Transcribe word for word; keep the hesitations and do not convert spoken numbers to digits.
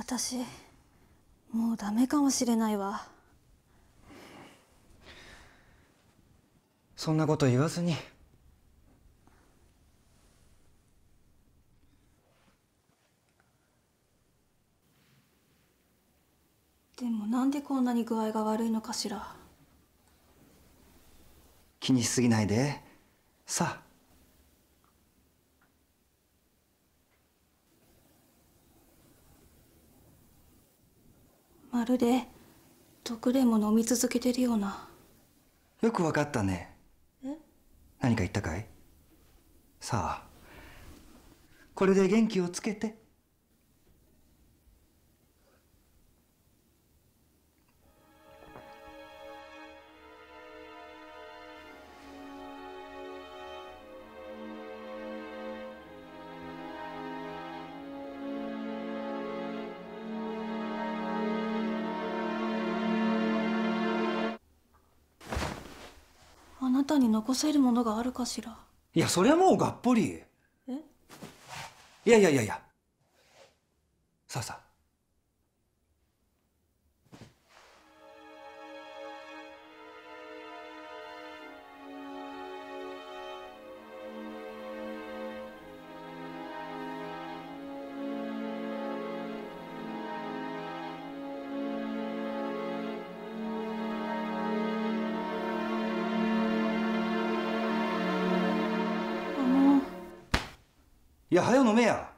私もうダメかもしれないわ。 そんなこと言わずに。 でもなんでこんなに具合が悪いのかしら。 気にしすぎないで。さあ。 まるで毒でも飲み続けてるような。 よくわかったね。 え？ 何か言ったかい？さあ、これで元気をつけて。 あなたに残せるものがあるかしら。 いや、それはもうがっぽり。 え？ いやいやいやいや。さあさあ。 あのいや、はよ飲めや。